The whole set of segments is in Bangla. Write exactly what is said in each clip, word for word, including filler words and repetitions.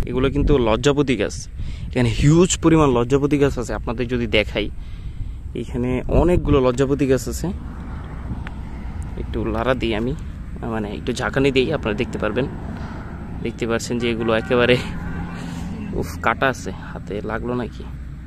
এগুলো কিন্তু লজ্জাপতি গাছ। এখানে হিউজ পরিমাণ লজ্জাপতি গাছ আছে। আপনাদের যদি দেখাই, এখানে অনেকগুলো লজ্জাপতি গাছ আছে। একটু লাড়া দিই আমি, মানে একটু ঝাঁকানি দিই, আপনারা দেখতে পারবেন। দেখতে পাচ্ছেন যে এগুলো একেবারে উফ, কাটা আছে, হাতে লাগলো নাকি।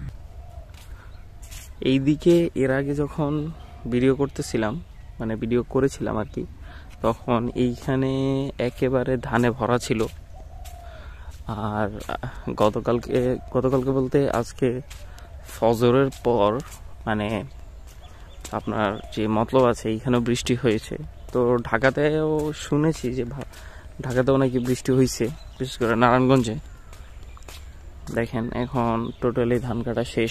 এইদিকে এর আগে যখন ভিডিও করতেছিলাম, মানে ভিডিও করেছিলাম আর কি, তখন এইখানে একেবারে ধানে ভরা ছিল। আর গতকালকে গতকালকে বলতে আজকে ফজরের পর, মানে আপনার যে মতলব আছে, এইখানেও বৃষ্টি হয়েছে। তো ঢাকাতেও শুনেছি যে ঢাকাতেও নাকি বৃষ্টি হয়েছে, বিশেষ করে নারায়ণগঞ্জে। দেখেন এখন টোটালি ধান কাটা শেষ।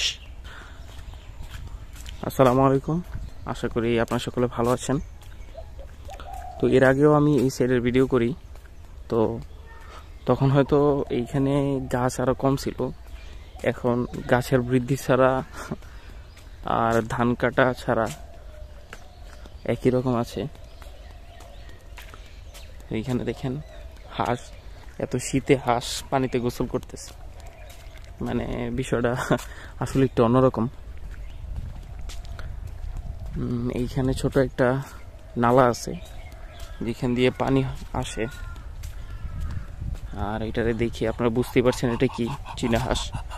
আসসালামু আলাইকুম, আশা করি আপনারা সকলে ভালো আছেন। তো এর আগেও আমি এই সাইডের ভিডিও করি, তো তখন হয়তো এইখানে গাছ আরও কম ছিল। এখন গাছের বৃদ্ধি ছাড়া আর ধান কাটা ছাড়া একই রকম আছে। এইখানে দেখেন হাঁস, এত শীতে হাঁস পানিতে গোসল করতেছে, মানে বিষয়টা আসলে একটু অন্যরকম। এইখানে ছোট একটা নালা আছে যেখান দিয়ে পানি আসে। আর এটারে দেখি আপনারা বুঝতে পারছেন এটা কি, চীনা হাঁস।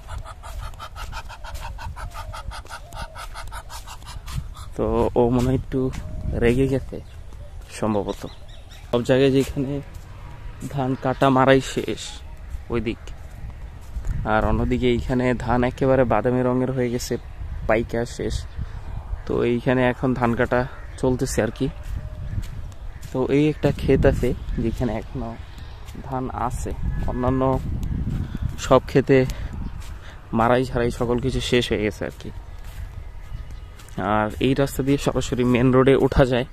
তো ও মনে হয় একটু রেগে গেছে সম্ভবত। সব জায়গায় যেখানে ধান কাটা মারাই শেষ ওই দিক, আর অন্যদিকে এইখানে ধান একেবারে বাদামি রঙের হয়ে গেছে, পাইকা শেষ। তো এইখানে এখন ধান কাটা চলতেছে আর কি। তো এই একটা ক্ষেত আছে যেখানে এখনো ধান আছে, অন্যান্য সব ক্ষেতে মারাই ছাড়াই সকল কিছু শেষ হয়ে গেছে আর কি। আর এই রাস্তা দিয়ে সরাসরি মেন রোডে ওঠা যায়।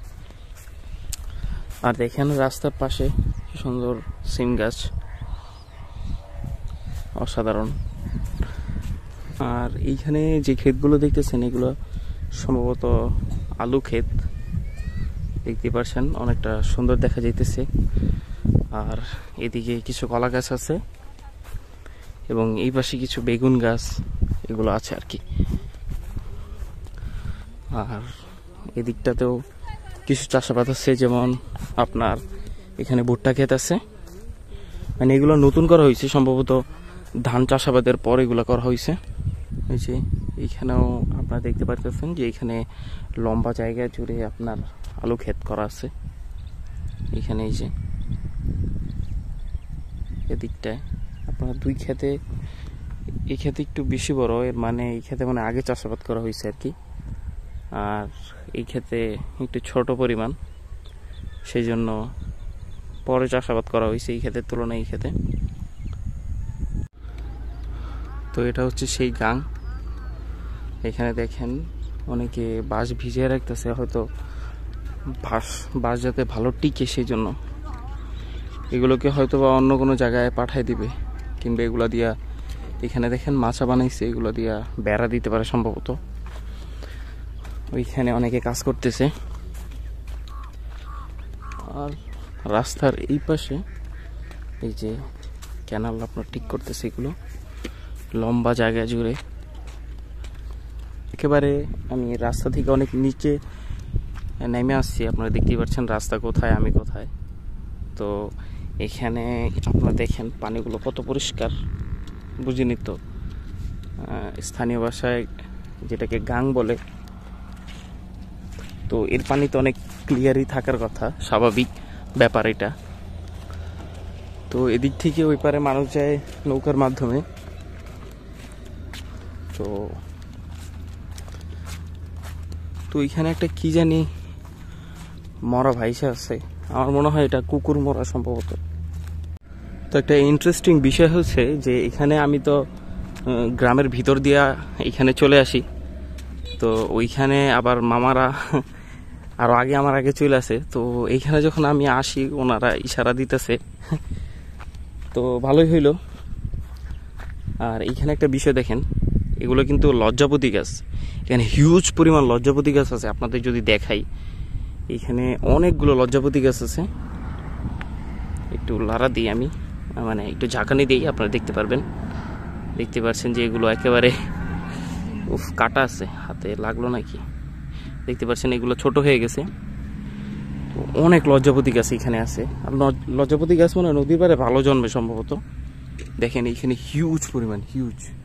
আর দেখেন রাস্তার পাশে কি সুন্দর সিম গাছ, অসাধারণ। আর এইখানে যে ক্ষেতগুলো দেখতেছেন এগুলো সম্ভবত আলু ক্ষেত, দেখতে পাচ্ছেন অনেকটা সুন্দর দেখা যাইতেছে। আর এদিকে কিছু কলা গাছ আছে এবং এই পাশে কিছু বেগুন গাছ এগুলো আছে আর কি। আর এদিকটাতেও কিছু চাষাবাদ আছে, যেমন আপনার এখানে ভুট্টা ক্ষেত আছে, মানে এগুলো নতুন করা হয়েছে, সম্ভবত ধান চাষাবাদের পর এগুলো করা হয়েছে। এই যে এইখানেও আপনারা দেখতে পাচ্ছেন যে এখানে লম্বা জায়গা জুড়ে আপনার আলু ক্ষেত করা আছে। এখানে এই যে এদিকটায় আপনার দুই ক্ষেতে, এই ক্ষেতে একটু বেশি বড়, এর মানে এই ক্ষেতে মানে আগে চাষাবাদ করা হয়েছে আর কি। আর এই ক্ষেতে একটু ছোট পরিমাণ, সেই জন্য পরে চাষাবাদ করা হয়েছে এই ক্ষেতের তুলনায় এই ক্ষেতে। তো এটা হচ্ছে সেই গাং। এখানে দেখেন অনেকে বাঁশ ভিজিয়ে রাখতেছে, হয়তো বাঁশ বাঁশ যাতে ভালো টিকে সেই জন্য। এগুলোকে হয়তো বা অন্য কোনো জায়গায় পাঠাই দিবে, কিংবা এগুলো দিয়া, এখানে দেখেন মাচা বানাইছে, এগুলো দিয়া বেড়া দিতে পারে সম্ভবত। ওইখানে অনেকে কাজ করতেছে। আর রাস্তার এই পাশে এই যে ক্যানাল আপনার ঠিক করতেছে, এগুলো লম্বা জায়গা জুড়ে। একেবারে আমি রাস্তা থেকে অনেক নিচে নেমে আসছি, আপনারা দেখতেই পাচ্ছেন রাস্তা কোথায়, আমি কোথায়। তো এখানে আপনারা দেখেন পানিগুলো কত পরিষ্কার, বুঝিনি তো, স্থানীয় ভাষায় যেটাকে গাং বলে। তো এর পানি তো অনেক ক্লিয়ারই থাকার কথা, স্বাভাবিক ব্যাপার এটা। তো এদিক থেকে ওই পারে মানুষ যায় নৌকার মাধ্যমে। তো তো এখানে একটা কি জানি মরা ভাইসা আছে, আমার মনে হয় এটা কুকুর মরা সম্ভবত। তো একটা ইন্টারেস্টিং বিষয় হচ্ছে যে এখানে আমি তো গ্রামের ভিতর দিয়া এখানে চলে আসি, তো ওইখানে আবার মামারা আরো আগে আমার আগে চলে আসে। তো এইখানে যখন আমি আসি ওনারা ইশারা দিতেছে, তো ভালোই হইল। আর এইখানে একটা বিষয় দেখেন, এগুলো কিন্তু লজ্জাপতি গাছ। এখানে হিউজ পরিমাণ লজ্জাপতি গাছ আছে। আপনাদের যদি দেখাই, এখানে অনেকগুলো লজ্জাপতি গাছ আছে। একটু লাড়া দিই আমি, মানে একটু ঝাঁকানি দিই, আপনারা দেখতে পারবেন। দেখতে পাচ্ছেন যে এগুলো একেবারে উফ কাটা আছে, হাতে লাগলো নাকি। দেখতে পাচ্ছেন এগুলো ছোট হয়ে গেছে। অনেক লজ্জাপতি গাছ এখানে আছে। আর লজ্জাপতি গাছ মনে হয় নদীর পাড়ে ভালো জন্মে সম্ভবত। দেখেন এইখানে হিউজ পরিমাণ, হিউজ